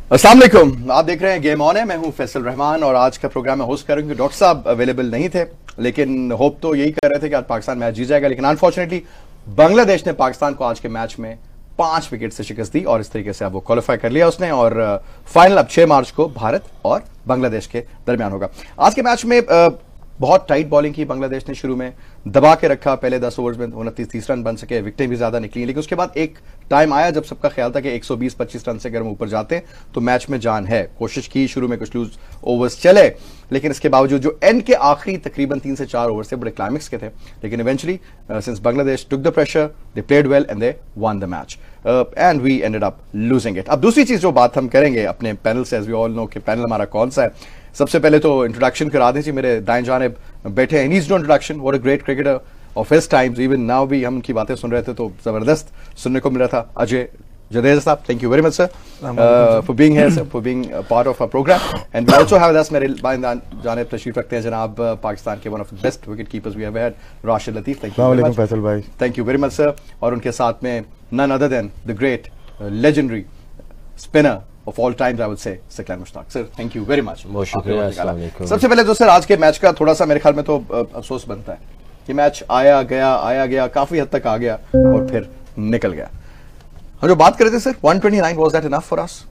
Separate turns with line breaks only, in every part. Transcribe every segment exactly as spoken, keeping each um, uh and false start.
अस्सलाम वालेकुम, आप देख रहे हैं गेम ऑन है। मैं हूं फैसल रहमान और आज का प्रोग्राम में होस्ट करूंगी। डॉक्टर साहब अवेलेबल नहीं थे, लेकिन होप तो यही कर रहे थे कि आज पाकिस्तान मैच जीत जाएगा, लेकिन अनफॉर्चुनेटली बांग्लादेश ने पाकिस्तान को आज के मैच में पांच विकेट से शिकस्त दी और इस तरीके से अब वो क्वालिफाई कर लिया उसने। और फाइनल अब छह मार्च को भारत और बांग्लादेश के दरमियान होगा। आज के मैच में बहुत टाइट बॉलिंग की बांग्लादेश ने, शुरू में दबा के रखा। पहले दस ओवर्स में उनतीस तीस रन बन सके, विकेटें भी ज्यादा निकली, लेकिन उसके बाद एक टाइम आया जब सबका ख्याल था कि एक सौ बीस पच्चीस रन से अगर हम ऊपर जाते हैं तो मैच में जान है। कोशिश की, शुरू में कुछ लूज ओवर्स चले, लेकिन इसके बावजूद जो एंड के आखिरी तकरीबन तीन से चार ओवर से बड़े क्लाइमेक्स के थे, लेकिन eventually since Bangladesh took the pressure, they played well and they won the match and we ended up losing it. अब दूसरी चीज जो बात हम करेंगे अपने पैनल से, एज वी ऑल नो कि पैनल हमारा कौन सा है। सबसे पहले तो इंट्रोडक्शन करा दीजिए, मेरे दाएं जानिब बैठे हैं, needs no introduction, what a great cricketer of his times, even now भी हम उनकी बातें सुन रहे थे तो जबरदस्त सुनने को मिल रहा था। अजय जडेजा साहब, thank you very much sir for being here, sir for being part of our programme. And we also have with us, मेरे बाएं जानिब तशरीफ रखते हैं जनाब पाकिस्तान के one of the best wicket keepers we have had, Rashid Latif. Thank you very much
Faisal भाई,
thank you very much sir. और उनके साथ में none other than the great legendary spinner of all times I would say Saqlain Mushtaq sir, thank you very much.
बहुत शुक्रिया। अस्सलाम वालेकुम।
सबसे पहले तो सर आज के मैच का थोड़ा सा मेरे ख्याल में तो अफसोस बनता है कि मैच आया गया आया गया काफी हद तक आ गया और फिर निकल गया। हम जो बात कर रहे थे सर एक सौ उनतीस, was that enough for us?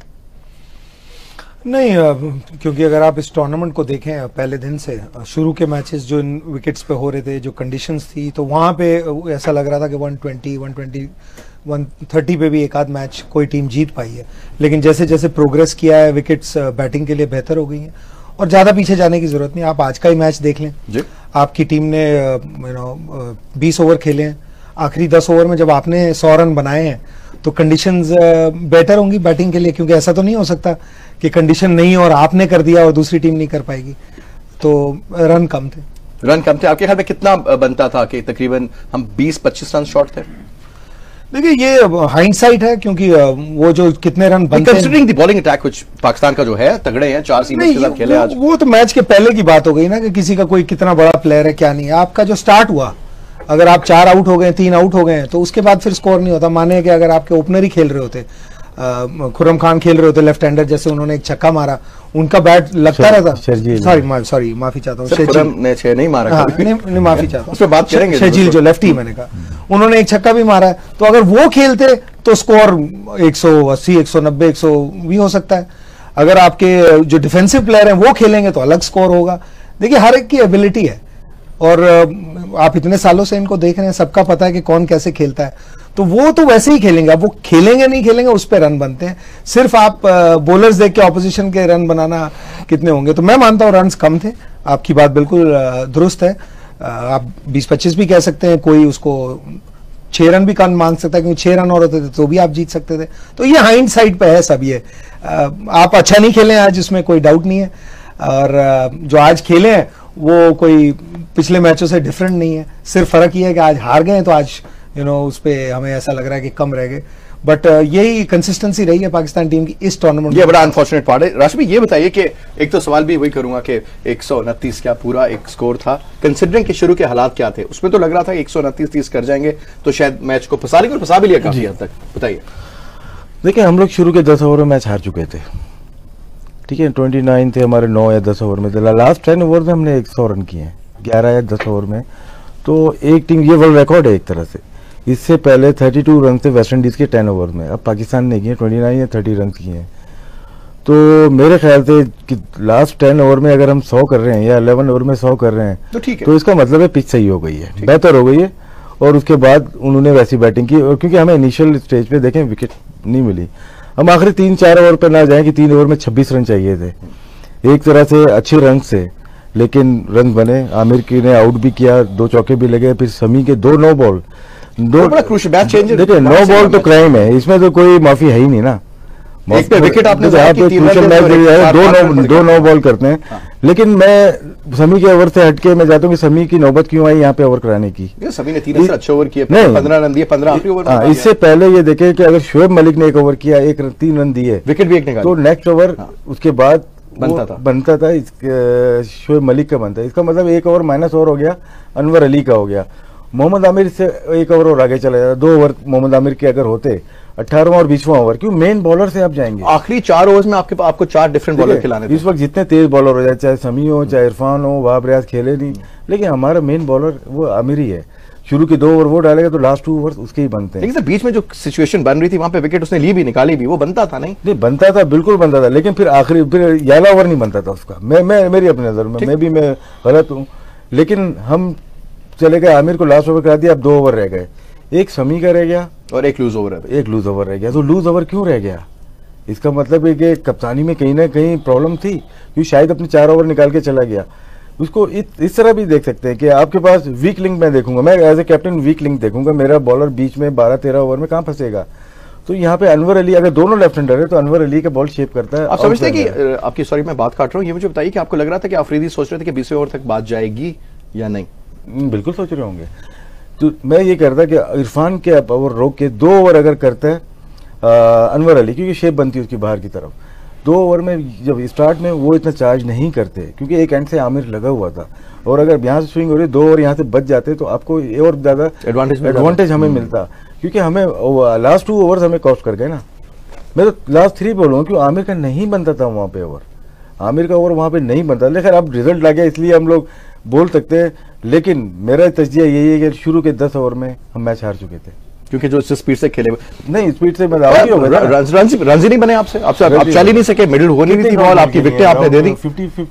नहीं, क्योंकि अगर आप इस टूर्नामेंट को देखें पहले दिन से, शुरू के मैचेस जो इन विकेट्स पे हो रहे थे, जो कंडीशंस थी, तो वहां पे ऐसा लग रहा था कि एक सौ बीस, एक सौ बीस, एक सौ तीस पे भी एक आध मैच कोई टीम जीत पाई है। लेकिन जैसे जैसे प्रोग्रेस किया है, विकेट्स बैटिंग के लिए बेहतर हो गई हैं और ज्यादा पीछे जाने की जरूरत नहीं। आप आज का ही मैच देख लें जी। आपकी टीम ने यू नो बीस ओवर खेले हैं, आखिरी दस ओवर में जब आपने सौ रन बनाए हैं तो कंडीशंस बेटर होंगी बैटिंग के लिए, क्योंकि ऐसा तो नहीं हो सकता कि कंडीशन नहीं और आपने कर दिया और दूसरी टीम नहीं कर पाएगी। तो रन कम थे,
रन कम थे। आपके ख्याल में कितना बनता था कि तकरीबन हम बीस पच्चीस रन शॉर्ट थे?
देखिए ये हाइंडसाइट है, क्योंकि वो जो कितने रन बनते हैं,
कंसीडरिंग द बॉलिंग अटैक कुछ पाकिस्तान का जो है तगड़े हैं, चार सीमर्स के साथ खेले आज।
वो तो मैच के पहले की बात हो गई ना कि किसी का कोई कितना बड़ा प्लेयर है क्या नहीं है। आपका जो स्टार्ट हुआ, अगर आप चार आउट हो गए, तीन आउट हो गए तो उसके बाद फिर स्कोर नहीं होता। माने कि अगर आपके ओपनर ही खेल रहे होते, खुर्रम खान खेल रहे होते लेफ्ट हैंडर, जैसे उन्होंने एक छक्का मारा, उनका बैट लगता रहता। सॉरी सॉरी माफी चाहता हूँ,
खुर्रम ने छह नहीं मारा।
हाँ, नहीं, नहीं माफी चाहता हूँ,
उस पर बात करेंगे।
शजील जो लेफ्टी, मैंने कहा उन्होंने एक छक्का भी मारा है, तो अगर वो खेलते तो स्कोर एक सौ अस्सी, एक सौ नब्बे, एक सौ भी हो सकता है। अगर आपके जो डिफेंसिव प्लेयर हैं वो खेलेंगे तो अलग स्कोर होगा। देखिए हर एक की एबिलिटी है और आप इतने सालों से इनको देख रहे हैं, सबका पता है कि कौन कैसे खेलता है, तो वो तो वैसे ही खेलेंगे। अब वो खेलेंगे नहीं खेलेंगे उस पर रन बनते हैं। सिर्फ आप बॉलर्स देख के ऑपोजिशन के रन बनाना कितने होंगे, तो मैं मानता हूं रन्स कम थे। आपकी बात बिल्कुल दुरुस्त है, आप बीस पच्चीस भी कह सकते हैं, कोई उसको छह रन भी कम मांग सकता है, क्योंकि छह रन और होते थे तो भी आप जीत सकते थे। तो ये हाइंड साइड पे है सब। ये आप अच्छा नहीं खेले आज, इसमें कोई डाउट नहीं है, और जो आज खेले हैं वो कोई पिछले मैचों से डिफरेंट नहीं है। सिर्फ फर्क ये है कि आज हार गए तो आज यू नो उस पे हमें ऐसा लग रहा है कि कम रह गए, बट uh, यही कंसिस्टेंसी रही है पाकिस्तान टीम की इस टूर्नामेंट।
ये बड़ा अनफॉर्चुनेट पार्ट है। राशिद, ये बताइए कि एक तो सवाल भी वही करूंगा कि एक सौ उनतीस क्या पूरा एक स्कोर था, कंसिडरिंग के शुरू के हालात क्या थे? उसमें तो लग रहा था एक सौ उनतीस तीस कर जाएंगे तो शायद मैच को फंसा लेंगे, और फंसा भी लिया काफी हद तक। बताइए।
देखिए हम लोग शुरू के दस ओवर में मैच हार चुके थे, ठीक है, ट्वेंटी नाइन थे हमारे, नौ या दस ओवर में थे। लास्ट टेन ओवर में हमने एक सौ रन किए हैं, ग्यारह या दस ओवर में। तो एक टीम, ये वर्ल्ड रिकॉर्ड है एक तरह से। इससे पहले बत्तीस रन थे वेस्ट इंडीज के टेन ओवर में, अब पाकिस्तान ने किए उनतीस या तीस रन किए हैं। तो मेरे ख्याल से कि लास्ट टेन ओवर में अगर हम सौ कर रहे हैं या ग्यारह ओवर में सौ कर रहे हैं
तो ठीक है,
तो इसका मतलब है पिच सही हो गई है, बेहतर हो गई है। और उसके बाद उन्होंने वैसी बैटिंग की, और क्योंकि हमें इनिशियल स्टेज पे देखें विकेट नहीं मिली, हम आखिरी तीन चार ओवर पर ना जाए कि तीन ओवर में छब्बीस रन चाहिए थे। एक तरह से अच्छे रन से, लेकिन रन बने। आमिर की ने आउट भी किया, दो चौके भी लगे, फिर समी के दो नो बॉल, दो देखिए नो बॉल तो क्राइम है, इसमें तो कोई माफी है ही नहीं ना।
एक पे विकेट आपने
दो दो नो बॉल करते हैं। हाँ। लेकिन मैं समी के ओवर से हटके मैं चाहता हूँ कि समी की नौबत क्यों आई यहाँ पे ओवर कराने की?
समी ने तीन से अच्छे ओवर किए, पंद्रह रन दिए, पंद्रह आखिरी ओवर।
इससे पहले ये देखे कि अगर शोएब मलिक ने एक ओवर किया, एक तीन रन दिए,
विकेट भी एक निकाला,
तो नेक्स्ट ओवर उसके बाद
बनता था
बनता था शोएब मलिक का बनता। इसका मतलब एक ओवर माइनस ओवर हो गया, अनवर अली का हो गया। मोहम्मद आमिर से एक ओवर और आगे चला जाता, दो ओवर मोहम्मद आमिर के अगर होते अठारहवां और बीसवां ओवर, क्यों मेन बॉलर से आप जाएंगे।
आखिरी चार ओवर्स में आपके आपको चार डिफरेंट बॉलर खिलाने थे।
इस वक्त जितने तेज बॉलर हो जाए, चाहे समी हो चाहे इरफान हो, वहाब रियाज खेले नहीं, लेकिन हमारा मेन बॉलर वो आमिर ही है। शुरू के दो ओवर वो डालेगा तो लास्ट टू ओवर उसके ही बनते हैं।
लेकिन सर बीच में जो सिचुएशन बन रही थी वहां पे विकेट उसने ली भी निकाली भी, वो बनता था नहीं?
नहीं बनता था, बिल्कुल बनता था, लेकिन फिर आखिरी फिर ग्यारह ओवर नहीं बनता था उसका। मैं मैं मेरी अपनी नजर में, मैं भी मैं गलत हूँ, लेकिन हम चले गए, आमिर को लास्ट ओवर करा दिया, अब दो ओवर रह गए, एक समी का रह गया
और एक लूज ओवर है,
एक लूज ओवर रह गया। तो लूज ओवर क्यों रह गया? इसका मतलब है कि कप्तानी में कहीं ना कहीं प्रॉब्लम थी, क्योंकि शायद अपने चार ओवर निकाल के चला गया। उसको इत, इस तरह भी देख सकते हैं कि आपके पास वीक लिंक मैं देखूंगा, मैं as a captain weak link देखूंगा, मेरा बॉलर बीच में बारह तेरह ओवर में कहां फंसेगा। तो यहाँ पे अनवर अली, अगर दोनों लेफ्ट हैंडर है तो अनवर अली का बॉल शेप करता है।
आप समझते हैं कि आपकी, सॉरी मैं बात काट रहा हूँ, ये मुझे बताइए कि आपको लग रहा था कि अफरीदी सोच रहे थे कि बीसवें ओवर तक बात जाएगी या नहीं?
बिल्कुल सोच रहे होंगे। तो मैं ये कहता कि इरफान के ओवर रोक के दो ओवर अगर करता है अनवर अली, क्योंकि शेप बनती है उसकी बाहर की तरफ, दो ओवर में जब स्टार्ट में वो इतना चार्ज नहीं करते, क्योंकि एक एंड से आमिर लगा हुआ था, और अगर यहाँ से स्विंग हो रही दो ओवर यहाँ से बच जाते तो आपको और ज्यादा
एडवांटेज
एडवांटेज हमें मिलता, क्योंकि हमें लास्ट टू ओवर्स हमें कॉस्ट कर गए ना। मैं तो लास्ट थ्री बोलूँ, क्यों आमिर का नहीं बनता था वहाँ पे ओवर, आमिर का ओवर वहाँ पे नहीं बनता। लेकिन अब रिजल्ट आ गया इसलिए हम लोग बोल सकते हैं, लेकिन मेरा तजजिया यही है कि शुरू के दस ओवर में हम मैच हार चुके थे,
क्योंकि जो स्पीड से खेले
नहीं, स्पीड से
रन नहीं बने आपसे, आपसे आप चल ही नहीं सके, मिडिल हो नहीं थी बॉल, आपकी विकेट आपने दे दी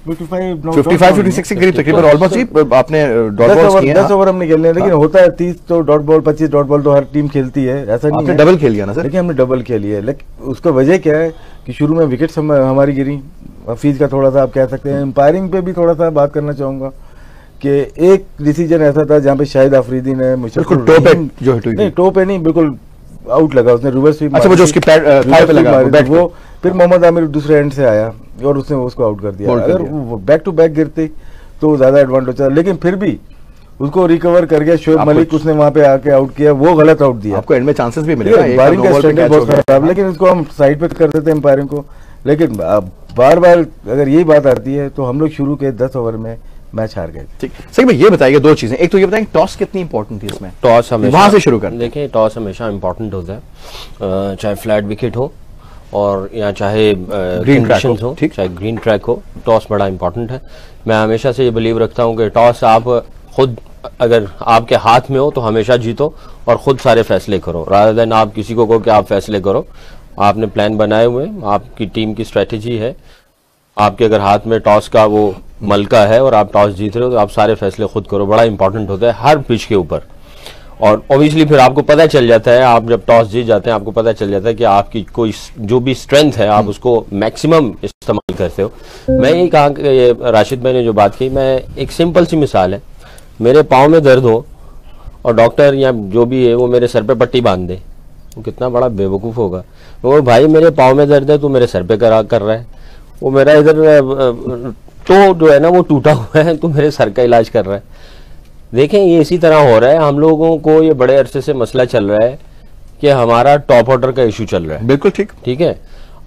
पचपन छप्पन के करीब तकरीबन ऑलमोस्ट ही आपने डॉट बॉल्स किए।
दस ओवर हमने खेलने, लेकिन होता है तीस तो डॉट बॉल, पच्चीस डॉट बॉल तो हर टीम खेलती है, ऐसा नहीं है।
डबल खेल लिया ना सर?
लेकिन हमने डबल खेली है, लेकिन उसका वजह क्या है कि शुरू में विकेट हमारी गिरी, हफीज का थोड़ा सा आप कह सकते हैं। एम्पायरिंग पे भी थोड़ा सा बात करना चाहूंगा कि एक डिसीजन ऐसा था जहाँ पे शाहिद अफरीदी ने
बिल्कुल टॉप पे जो हिट हुई,
नहीं टॉप पे नहीं, बिल्कुल आउट लगा, उसने रिवर्स स्वीप,
अच्छा वो जो उसके पैर पे लगा
वो, फिर मोहम्मद आमिर दूसरे एंड से आया और उसने उसको आउट कर दिया। अगर वो बैक टू बैक गिरते तो ज्यादा एडवांटेज था, लेकिन फिर भी उसको रिकवर कर गया शोएब मलिक, उसने वहां पे आके आउट किया, वो गलत आउट दिया।
आपको एंड में चांसेस भी मिले,
एम्पायरिंग का स्टैंडर्ड बहुत खराब, लेकिन उसको हम साइड पे कर देते हैं एम्पायरिंग को। लेकिन बार बार अगर यही बात आती है तो हम लोग शुरू के दस ओवर में मैच हार गए।
ठीक, सही में ये बताइए दो चीजें, एक तो ये बताएं टॉस कितनी इंपॉर्टेंट थी इसमें?
टॉस हमेशा,
वहां से शुरू कर।
देखिए टॉस हमेशा इंपॉर्टेंट होता है, चाहे फ्लैट विकेट हो और या चाहे ग्रीन ट्रैक हो, ठीक, चाहे ग्रीन ट्रैक हो, टॉस बड़ा इंपॉर्टेंट है। मैं हमेशा से ये बिलीव रखता हूँ कि टॉस आप खुद अगर आपके हाथ में हो तो हमेशा जीतो और खुद सारे फैसले करो, रादर देन आप किसी को कहो कि आप फैसले करो। आपने प्लान बनाए हुए, आपकी टीम की स्ट्रेटेजी है, आपके अगर हाथ में टॉस का वो मलका है और आप टॉस जीत रहे हो तो आप सारे फैसले खुद करो, बड़ा इंपॉर्टेंट होता है हर पिच के ऊपर। और ऑब्वियसली फिर आपको पता चल जाता है, आप जब टॉस जीत जाते हैं आपको पता चल जाता है कि आपकी कोई जो भी स्ट्रेंथ है आप उसको मैक्सिमम इस्तेमाल करते हो। मैं यही कहा कि ये राशिद भाई ने जो बात की, मैं एक सिंपल सी मिसाल है, मेरे पाँव में दर्द हो और डॉक्टर या जो भी है वो मेरे सर पे पट्टी बांध दे, वो कितना बड़ा बेवकूफ़ होगा। वो भाई मेरे पाँव में दर्द है तो मेरे सर पे करा कर रहा है, वो मेरा इधर तो जो है ना वो टूटा हुआ है तो मेरे सर का इलाज कर रहा है। देखें ये इसी तरह हो रहा है, हम लोगों को ये बड़े अरसे से मसला चल रहा है कि हमारा टॉप ऑर्डर का इशू चल रहा है।
बिल्कुल ठीक,
ठीक है,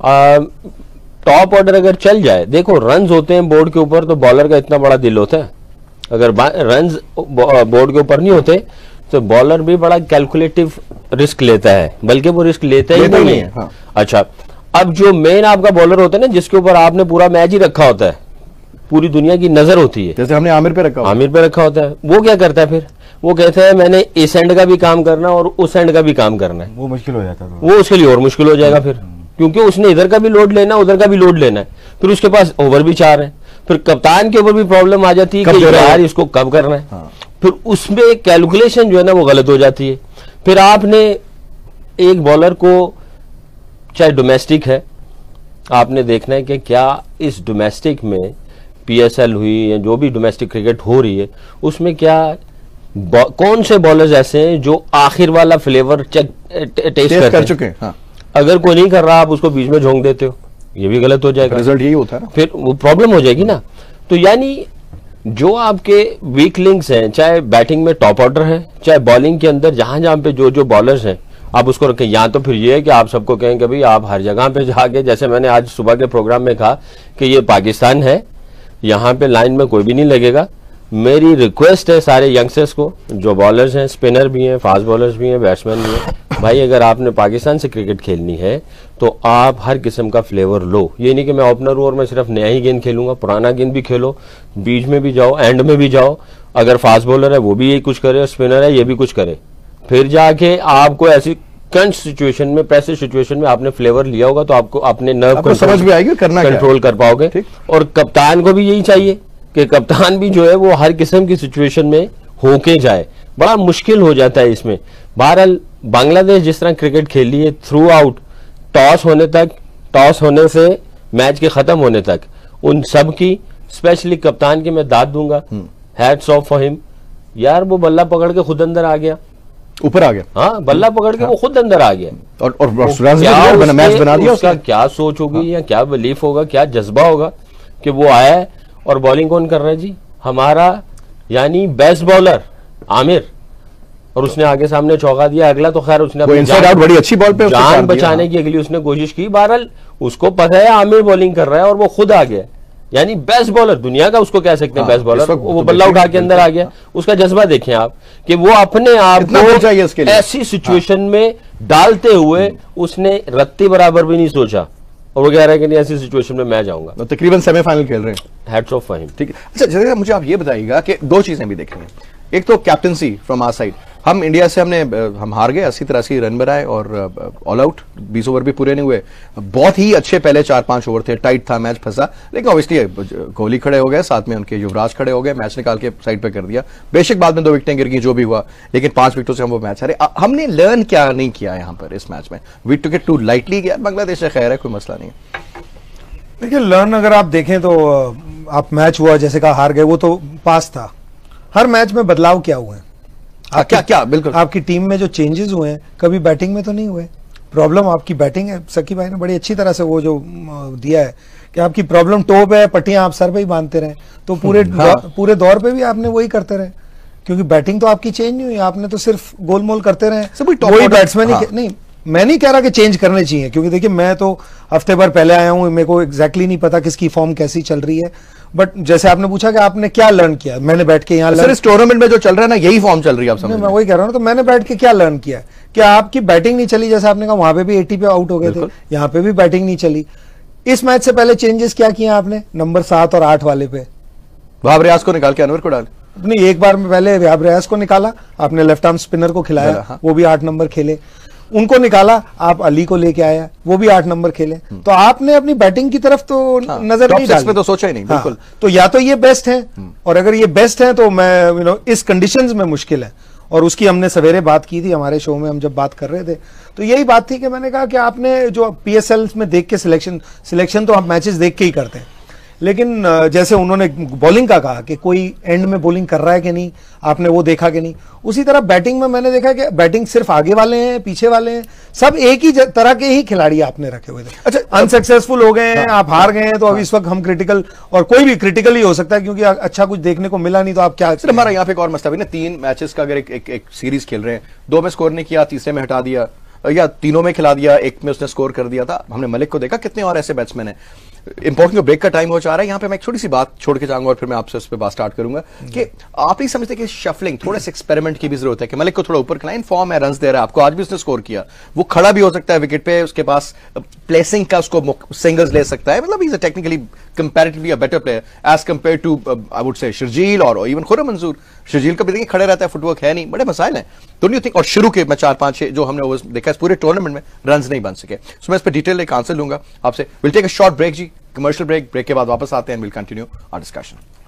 टॉप ऑर्डर अगर चल जाए, देखो रन्स होते हैं बोर्ड के ऊपर तो बॉलर का इतना बड़ा दिल होता है, अगर रन्स बोर्ड के ऊपर नहीं होते तो बॉलर भी बड़ा कैलकुलेटिव रिस्क लेता है, बल्कि वो रिस्क लेता ही नहीं है। हाँ। अच्छा, अब जो मेन आपका बॉलर होता है ना, जिसके ऊपर आपने पूरा मैच ही रखा होता है, पूरी दुनिया की नजर होती है,
जैसे हमने आमिर पे रखा
आमिर पे रखा होता है, वो क्या करता है फिर? वो कहता है मैंने इस एंड का भी काम करना और उस एंड का भी काम करना है,
वो मुश्किल हो जाता है,
वो उसके लिए और मुश्किल हो जाएगा फिर, क्योंकि उसने इधर का भी लोड लेना उधर का भी लोड लेना है, फिर उसके पास ओवर भी चार है, फिर कप्तान के ऊपर भी प्रॉब्लम आ जाती है कि यार इसको कब करना है। हाँ। फिर उसमें कैलकुलेशन जो है ना वो गलत हो जाती है। फिर आपने एक बॉलर को, चाहे डोमेस्टिक है, आपने देखना है कि क्या इस डोमेस्टिक में पीएसएल हुई या जो भी डोमेस्टिक क्रिकेट हो रही है उसमें क्या कौन से बॉलर्स ऐसे हैं जो आखिर वाला फ्लेवर चेक टेस्ट कर, कर चुके हैं। हाँ। अगर कोई नहीं कर रहा आप उसको बीच में झोंक देते हो, ये भी गलत हो जाएगा,
रिजल्ट यही होता है ना,
फिर वो प्रॉब्लम हो जाएगी ना। तो यानी जो आपके वीक लिंक्स हैं, चाहे बैटिंग में टॉप ऑर्डर है, चाहे बॉलिंग के अंदर जहां जहां पे जो जो बॉलर्स हैं आप उसको रखें। या तो फिर ये है कि आप सबको कहें कि भाई आप हर जगह पे जाके, जैसे मैंने आज सुबह के प्रोग्राम में कहा कि ये पाकिस्तान है, यहाँ पे लाइन में कोई भी नहीं लगेगा। मेरी रिक्वेस्ट है सारे यंगस्टर्स को, जो बॉलर्स हैं, स्पिनर भी हैं, फास्ट बॉलर्स भी हैं, बैट्समैन भी हैं, भाई अगर आपने पाकिस्तान से क्रिकेट खेलनी है तो आप हर किस्म का फ्लेवर लो। ये नहीं कि मैं ओपनर हूं और मैं सिर्फ नया ही गेंद खेलूंगा, पुराना गेंद भी खेलो, बीच में भी जाओ, एंड में भी जाओ। अगर फास्ट बॉलर है वो भी यही कुछ करे, स्पिनर है ये भी कुछ करे, फिर जाके आपको ऐसी क्रंच सिचुएशन में, प्रेशर सिचुएशन में आपने फ्लेवर लिया होगा तो आपको अपने नर्व
को समझ में आएगी करना
कंट्रोल कर पाओगे। और कप्तान को भी यही चाहिए कि कप्तान भी जो है वो हर किस्म की सिचुएशन में होके जाए। बड़ा मुश्किल हो जाता है इसमें। बहरहाल बांग्लादेश जिस तरह क्रिकेट खेली है थ्रू आउट, टॉस होने तक, टॉस होने से मैच के खत्म होने तक, उन सब की स्पेशली कप्तान की मैं दाद दूंगा, हैट्स ऑफ फॉर हिम। यार वो बल्ला पकड़ के खुद अंदर आ गया,
ऊपर आ गया।
हाँ बल्ला पकड़ के हाँ। वो खुद अंदर आ गया
और और क्या बना, मैच बना दिया।
उसका क्या सोच होगी हाँ। या क्या बिलीफ होगा, क्या जज्बा होगा कि वो आया है। और बॉलिंग कौन कर रहा है जी? हमारा यानी बेस्ट बॉलर आमिर, और उसने आगे सामने चौका दिया। अगला तो खैर उसने
वो इनसाइड आउट बड़ी अच्छी बॉल पे
जान बचाने की अगली उसने कोशिश की। बहरहाल उसको पता है आमिर बॉलिंग कर रहा है और वो खुद आ गया, यानी बेस्ट बॉलर दुनिया का उसको कह सकते हैं। बेस्ट बॉलर वो बल्ला उठा के अंदर आ गया। उसका जज्बा देखें आप कि वो अपने आप को ऐसी सिचुएशन में डालते हुए उसने रत्ती बराबर भी नहीं सोचा और वो कह रहा है कि नहीं ऐसी सिचुएशन में मैं जाऊंगा।
तो तकरीबन सेमीफाइनल खेल रहे हैं।
Hats off for him.
ठीक है। अच्छा जरा मुझे आप ये बताइएगा कि दो चीजें भी देखनी है। एक तो कैप्टनसी फ्रॉम आवर साइड, हम इंडिया से हमने हम हार गए, अस्सी तिरासी रन बनाए और ऑल आउट, बीस ओवर भी पूरे नहीं हुए। बहुत ही अच्छे पहले चार पांच ओवर थे, टाइट था, मैच फंसा, लेकिन ऑब्वियसली कोहली खड़े हो गए, साथ में उनके युवराज खड़े हो गए, मैच निकाल के साइड पे कर दिया। बेशक बाद में दो विकेटें गिर गई, जो भी हुआ, लेकिन पांच विकेटों से हम वो मैच हारे। हमने लर्न क्या नहीं किया यहाँ पर इस मैच में? We took it too lightly. Bangladesh से खैर है, कोई मसला नहीं है।
देखिए लर्न अगर आप देखें तो आप मैच हुआ जैसे कहा हार गए, वो तो पास था। हर मैच में बदलाव क्या हुए हैं?
आ, क्या क्या बिल्कुल
आपकी टीम में जो चेंजेस हुए हैं कभी बैटिंग में तो नहीं हुए। प्रॉब्लम आपकी बैटिंग है। सकी भाई ने बड़ी अच्छी तरह से वो जो दिया है कि आपकी प्रॉब्लम टॉप है, पट्टियां आप सर पे ही बांधते रहे, तो पूरे हाँ। दौ, पूरे दौर पे भी आपने वही करते रहे, क्योंकि बैटिंग तो आपकी चेंज नहीं हुई, आपने तो सिर्फ गोलमोल करते रहे। वही बैट्समैन ही नहीं, मैं नहीं कह रहा कि चेंज करने चाहिए, क्योंकि देखिए मैं तो हफ्ते भर पहले आया हूं, मेरे को एग्जैक्टली नहीं पता किसकी फॉर्म कैसी चल रही है। बट जैसे आपने पूछा कि आपने क्या लर्न किया, मैंने बैठ के यहाँ
सर इस टूर्नामेंट में जो चल रहा है ना यही फॉर्म चल रही है, आप समझ?
मैं वही कह रहा हूँ, तो मैंने बैठ के क्या लर्न किया कि आपकी बैटिंग नहीं चली, जैसे आपने कहा वहां पे भी अस्सी पे आउट हो गए थे, यहाँ पे भी बैटिंग नहीं चली। इस मैच से पहले चेंजेस क्या किया आपने नंबर सात और आठ वाले पे?
वहाब रियाज को निकाल के अनवर को डाल
नहीं, एक बार में पहले वहाब रियाज को निकाला आपने, लेफ्ट आर्म स्पिनर को खिलाया, हाँ। वो भी आठ नंबर खेले, उनको निकाला, आप अली को लेके आया, वो भी आठ नंबर खेले। तो आपने अपनी बैटिंग की तरफ तो हाँ, नजर नहीं डाली,
तो सोचा ही नहीं। बिल्कुल।
हाँ, तो या तो ये बेस्ट है, और अगर ये बेस्ट है तो मैं यू नो इस कंडीशंस में मुश्किल है। और उसकी हमने सवेरे बात की थी हमारे शो में, हम जब बात कर रहे थे तो यही बात थी कि मैंने कहा कि आपने जो पीएसएल में देख के सिलेक्शन सिलेक्शन तो आप मैचेस देख के ही करते हैं, लेकिन जैसे उन्होंने बॉलिंग का कहा कि कोई एंड में बॉलिंग कर रहा है कि नहीं, आपने वो देखा कि नहीं। उसी तरह बैटिंग में मैंने देखा कि बैटिंग सिर्फ आगे वाले हैं, पीछे वाले हैं, सब एक ही तरह के ही खिलाड़ी आपने रखे हुए थे। अच्छा, अनसक्सेसफुल हो गए हैं, आप हार गए हैं, तो अब इस वक्त हम क्रिटिकल, और कोई भी क्रिटिकल ही हो सकता है, क्योंकि अच्छा कुछ देखने को मिला नहीं, तो आप क्या।
हमारा यहाँ पे एक और मसला भी ना, तीन मैचेस का अगर एक, एक, एक सीरीज खेल रहे हैं, दो में स्कोर नहीं किया, तीसरे में हटा दिया, या तीनों में खिला दिया, एक में उसने स्कोर कर दिया था। हमने मलिक को देखा, कितने और ऐसे बैट्समैन हैं। इंपॉर्टेंट ब्रेक का टाइम हो जा रहा है, यहाँ पे मैं एक छोटी सी बात छोड़ के जाऊंगा और फिर मैं आपसे उस पर बात स्टार्ट करूंगा कि आप ही समझते कि शफलिंग, थोड़े से एक्सपेरिमेंट की भी जरूरत है कि मलिक को थोड़ा ऊपर खिलाएं, फॉर्म है, रन दे रहा है आपको, आज भी उसने स्कोर किया, वो खड़ा भी हो सकता है विकेट पे, उसके पास प्लेसिंग का उसको सिंगल्स ले सकता है, मतलब is a technically comparatively a better player as compare to I would say Sharjeel और इवन खुर्रम मंजूर। शर्जील का भी देखिए खड़े रहता है, फुटवर्क है नहीं, बड़े मसाइल हैं। Don't you think? और शुरू के मैं चार पांच छह जो हमने ओवर्स देखा इस पूरे टूर्नामेंट में रन नहीं बन सके। सो मैं इस पर डिटेल एक आंसर लूंगा आपसे। Will take a short break जी, कमर्शियल ब्रेक। ब्रेक के बाद वापस आते हैं, विल कंटिन्यू आवर डिस्कशन।